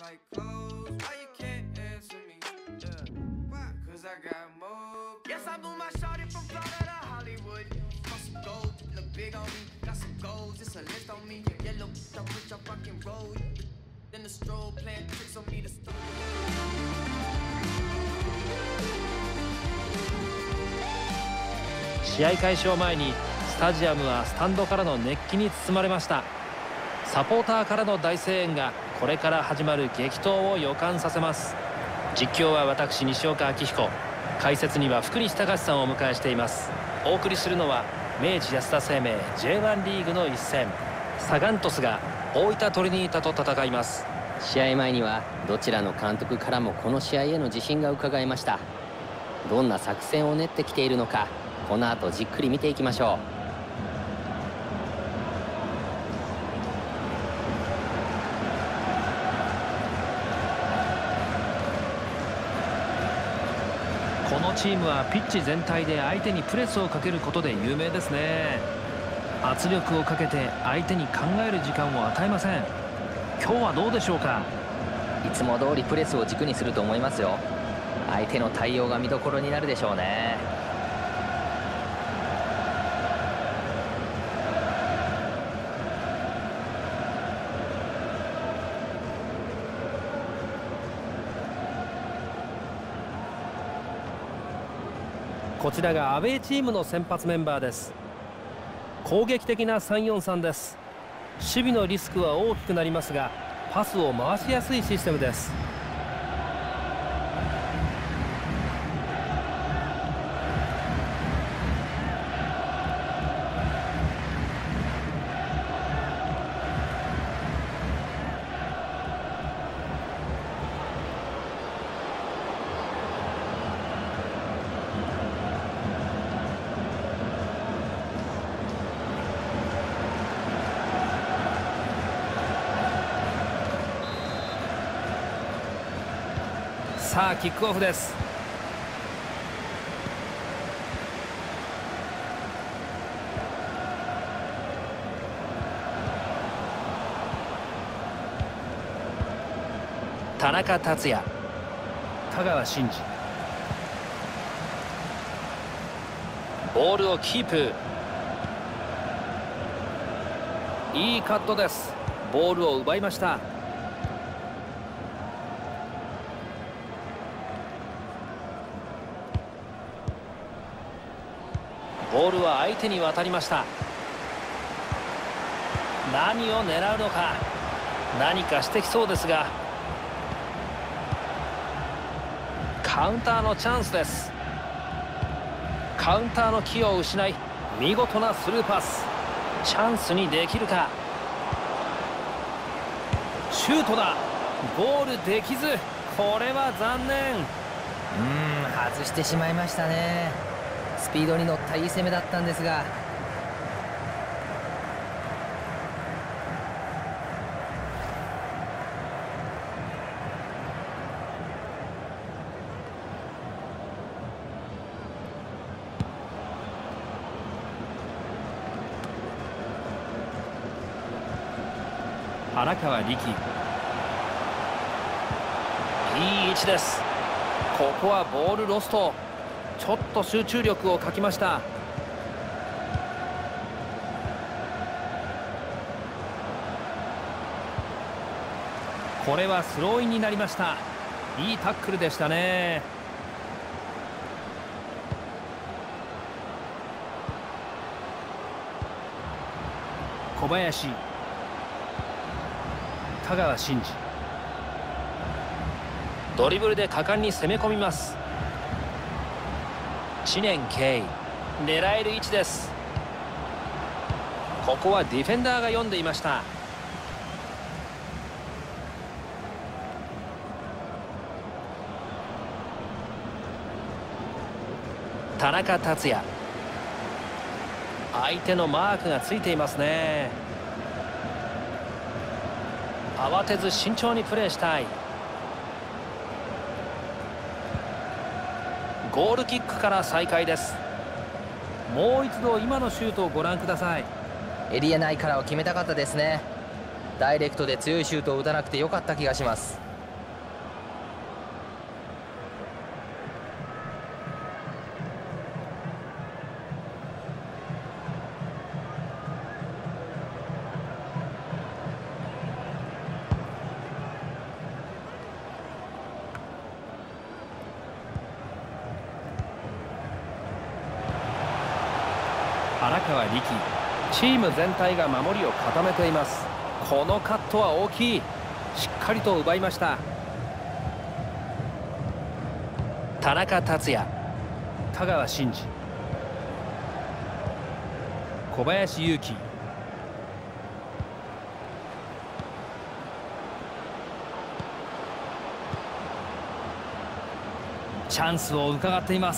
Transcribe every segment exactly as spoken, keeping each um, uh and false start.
試合開始を前にスタジアムはスタンドからの熱気に包まれました。サポーターからの大声援がこれから始まる激闘を予感させます。実況は私西岡明彦、解説には福西隆さんをお迎えしています。お送りするのは明治安田生命 ジェイワン リーグの一戦、サガン鳥栖が大分トリニータと戦います。 試合前にはどちらの監督からもこの試合への自信が伺えました。どんな作戦を練ってきているのか、この後じっくり見ていきましょう。 このチームはピッチ全体で相手にプレスをかけることで有名ですね。圧力をかけて相手に考える時間を与えません。今日はどうでしょうか。 いつも通りプレスを軸にすると思いますよ。相手の対応が見どころになるでしょうね。 こちらがアウェーチームの先発メンバーです。攻撃的な さんよんさん です。守備のリスクは大きくなりますが、パスを回しやすいシステムです。さあキックオフです。田中達也、香川真司、ボールをキープ。いいカットです。ボールを奪いました。ボールは相手に渡りました。何を狙うのか、何かしてきそうですが、カウンターのチャンスです。カウンターの気を失い、見事なスルーパス。チャンスにできるか。シュートだ。ゴールできず、これは残念。 うーん、外してしまいましたね。スピードに乗ったいい攻めだったんですが。 荒川力、いい位置です。ここはボールロスト。ちょっと集中力を欠きました。これはスローインになりました。いいタックルでしたね。小林、香川真司、ドリブルで果敢に攻め込みます。知念慶、狙える位置です。ここはディフェンダーが読んでいました。田中達也、相手のマークがついていますね。慌てず慎重にプレーしたい。ゴールキックから再開です。もう一度今のシュートをご覧ください。 エリア内からを決めたかったですね。ダイレクトで強いシュートを打たなくてよかった気がします。 原川力、チーム全体が守りを固めています。このカットは大きい。しっかりと奪いました。田中達也、香川真司、小林勇輝、チャンスを伺っています。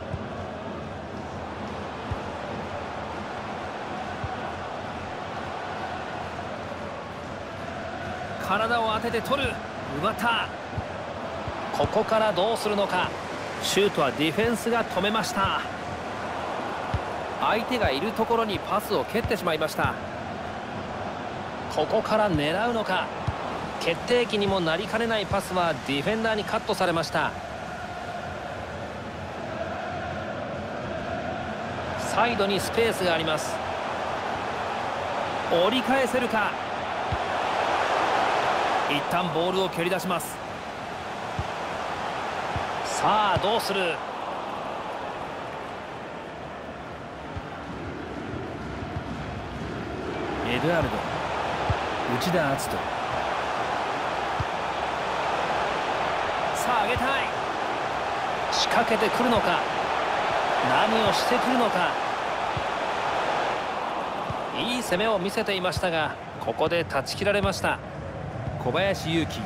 体を当てて取る。奪った。ここからどうするのか。シュートはディフェンスが止めました。相手がいるところにパスを蹴ってしまいました。ここから狙うのか。決定機にもなりかねないパスはディフェンダーにカットされました。サイドにスペースがあります。折り返せるか。一旦ボールを蹴り出します。さあどうする。エドゥアルド、内田篤人、さあ上げたい。仕掛けてくるのか。何をしてくるのか。いい攻めを見せていましたが、ここで断ち切られました。小林勇輝、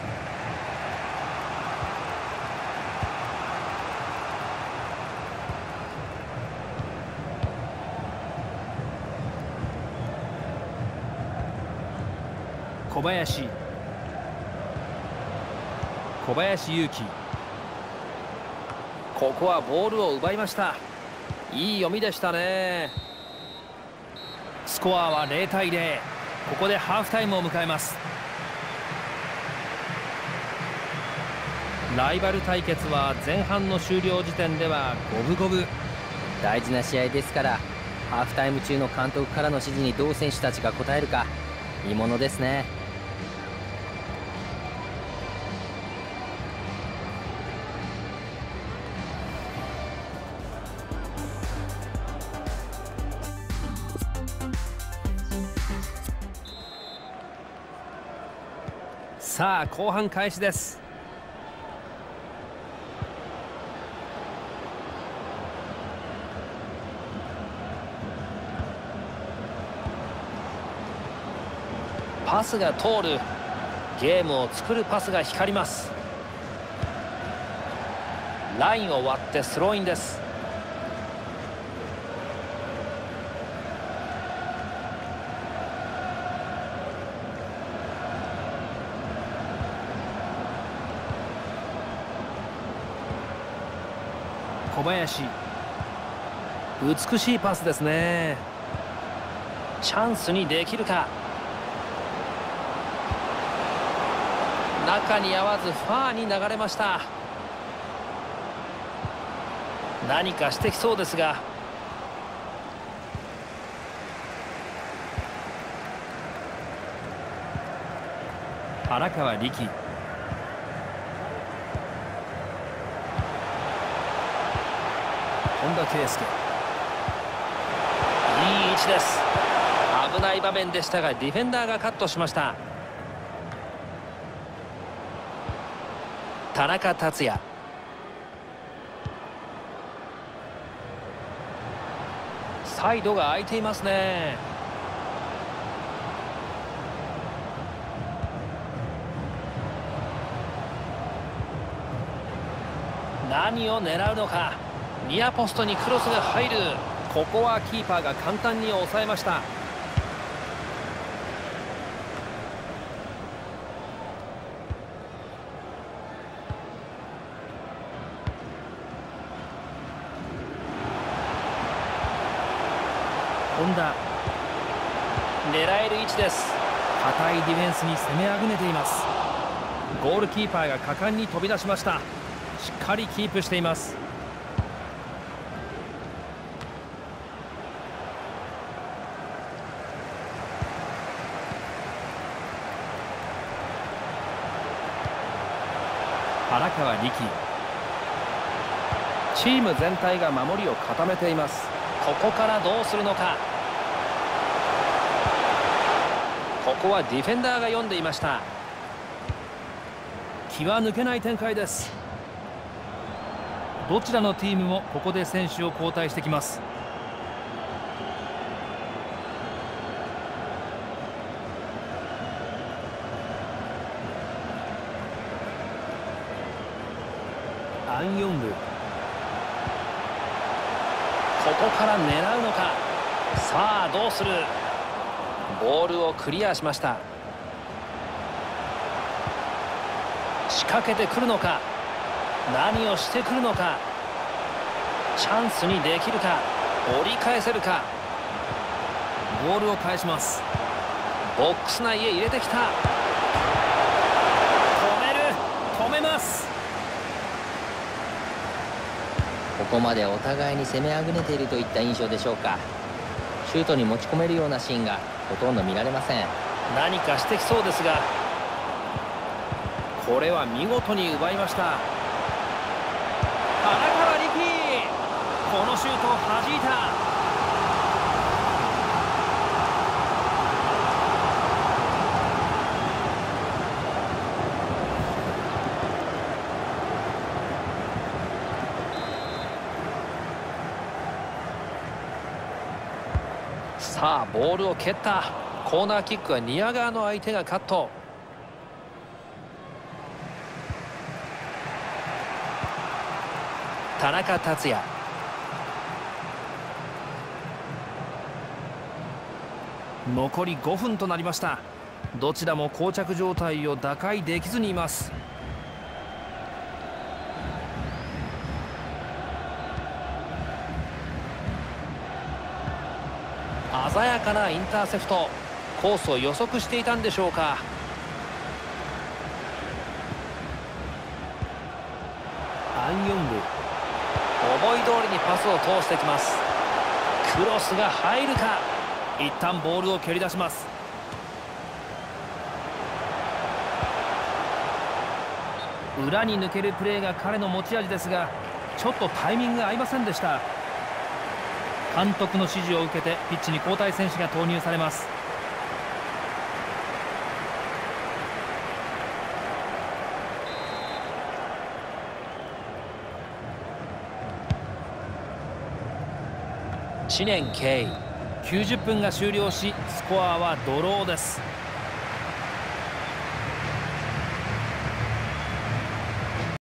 小林、小林勇輝、ここはボールを奪いました。いい読みでしたね。スコアはゼロたいゼロ。ここでハーフタイムを迎えます。ライバル対決は前半の終了時点では五分五分。 大事な試合ですから、ハーフタイム中の監督からの指示にどう選手たちが応えるか見ものですね。 さあ後半開始です。パスが通る。ゲームを作るパスが光ります。ラインを割ってスローインです。小林、美しいパスですね。チャンスにできるか。中に合わずファーに流れました。何かしてきそうですが、原川力、本田圭佑、いい位置です。危ない場面でしたがディフェンダーがカットしました。田中達也、サイドが空いていますね。何を狙うのか。ニアポストにクロスが入る。ここはキーパーが簡単に抑えました。本田、狙える位置です。堅いディフェンスに攻めあぐねています。ゴールキーパーが果敢に飛び出しました。しっかりキープしています。原川力、チーム全体が守りを固めています。 ここからどうするのか。ここはディフェンダーが読んでいました。気は抜けない展開です。どちらのチームもここで選手を交代してきます。アン・ヨング、ここから狙うのか。さあどうする。ボールをクリアしました。仕掛けてくるのか。何をしてくるのか。チャンスにできるか。折り返せるか。ボールを返します。ボックス内へ入れてきた。止める。止めます。 ここまでお互いに攻めあぐねているといった印象でしょうか。シュートに持ち込めるようなシーンがほとんど見られません。 何かしてきそうですが、これは見事に奪いました。荒川力、このシュートを弾いた。さあボールを蹴った。コーナーキックは宮川の相手がカット。田中達也、残りごふんとなりました。どちらも膠着状態を打開できずにいます。鮮やかなインターセプト。コースを予測していたんでしょうか。アン・ヨング、思い通りにパスを通してきます。クロスが入るか。一旦ボールを蹴り出します。裏に抜けるプレーが彼の持ち味ですが、ちょっとタイミングが合いませんでした。監督の指示を受けてピッチに交代選手が投入されます。知念慶、きゅうじゅっぷんが終了しスコアはドローです。